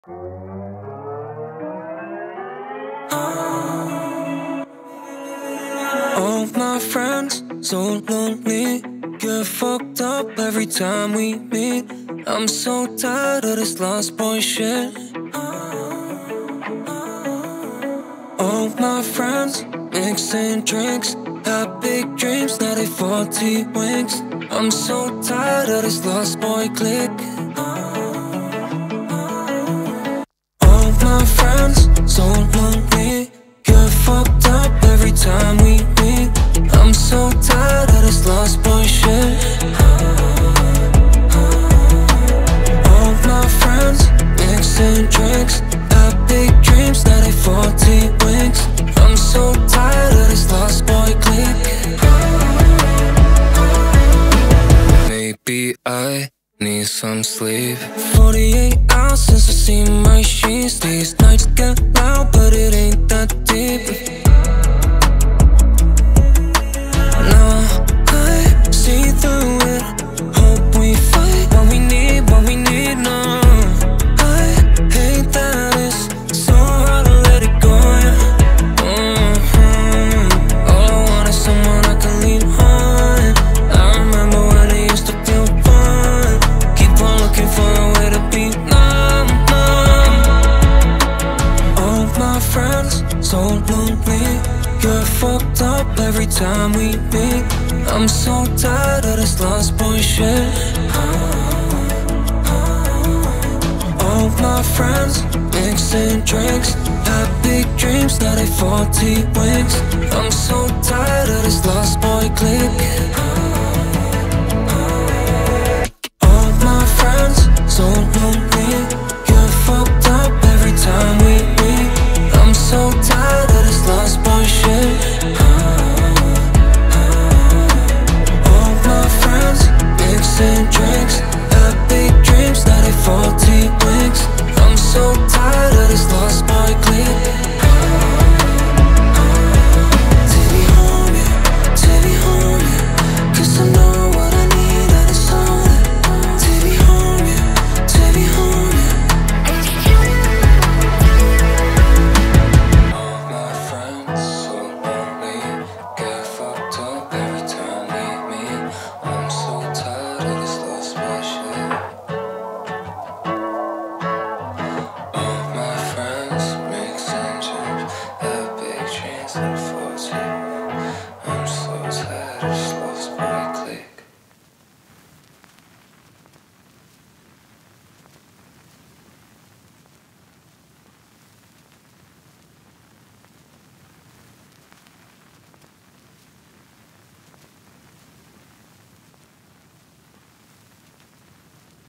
All my friends so lonely, get fucked up every time we meet. I'm so tired of this lost boy shit. All my friends mixing drinks, got big dreams, now they 40 wings. I'm so tired of this lost boy clique. All my friends so lonely, get fucked up every time we meet. I'm so tired of this lost boy shit. All my friends mixing drinks, got big dreams, now they 40 wings. I'm so tired of this lost boy clique. Maybe I need some sleep. 48 hours since I seen my sheets. These nights get loud, but it ain't that deep. Now I see through it. Hope we fight what we need now. I hate that it's so hard to let it go, yeah. All I want is someone I can lean on. I remember when it used to feel fun. Keep on looking for a way to be numb. All my friends so lonely, get fucked up every time we meet. I'm so tired of this lost boy shit. All my friends mixing drinks, got big dreams, now they 40 wings. I'm so tired of this lost boy clique. All my friends